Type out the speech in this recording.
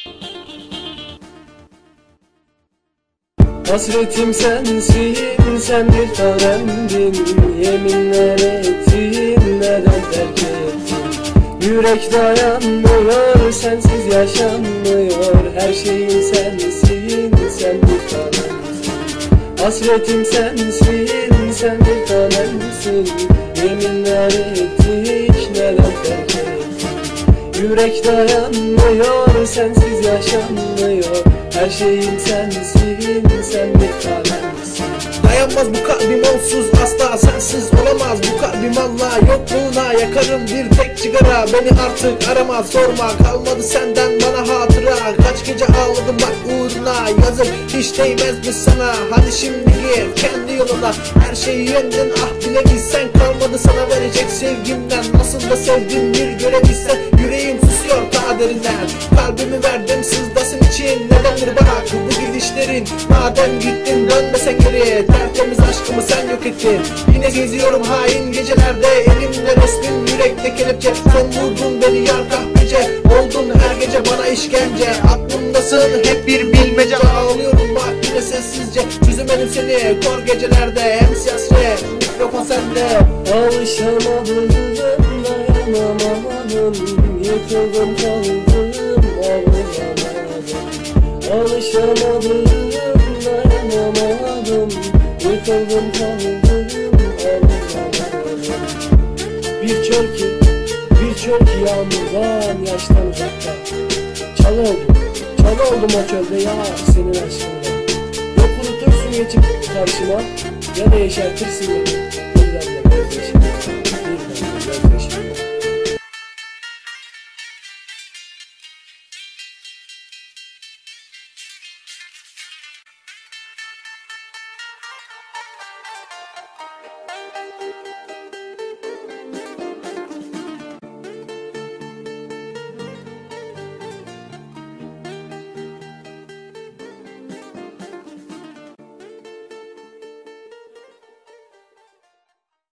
Hasretim sensin, sen bir tanemdin. Yeminler ettin, neden terk ettin? Yürek dayanmıyor, sensiz yaşanmıyor. Her şeyin sensin, sen bir tanemsin. Hasretim sensin, sen bir tanemsin. Yeminler ettik, neden terk ettin? Yürek dayanmıyor, sensiz yaşanmıyor. Her şeyim sensin, sen bir tanemsin. Dayanmaz bu kalbim onsuz, asla sensiz olamaz. Bu kalbim Allah yokluğuna yakarım bir tek sigara. Beni artık arama, sorma, kalmadı senden bana hatıra. Kaç gece ağladım bak uğruna, yazık hiç değmez mi sana? Hadi şimdi gir kendi yoluna, her şeyi yendin ah bilebilsen. Kalmadı sana verecek sevgimden, nasıl da sevdim bir görebilsen. Yüreğim susuyor ta derinden, kalbimi verdim sızlasın için. Nedendir bırak bu gidişlerin, madem gittin dönmesen geri. Tertemiz aşkımı sen yok ettin, yine geziyorum hain gecelerde. Elimde resmin, yürekte kelepçe, sen vurdun beni yar kahpece. Oldun her gece bana işkence, aklımdasın hep bir bilmece. Ağlıyorum bak yine sessizce, çözemedim seni kor gecelerde. Hem siyasret, mikrofon sende. Alışamadım, dayanamadım, yıkıldım kaldım, ağlayamadım. Alışamadım, dayanamadım, yıkıldım kaldım, ağlayamadım. Bir çöl ki yağmurdan, yaştan uzakta. Çal oldum o çölde ya senin aşkınla. Ya kurutursun geçip karşıma, ya da yeşertirsin beni gözlerle gözyaşımla.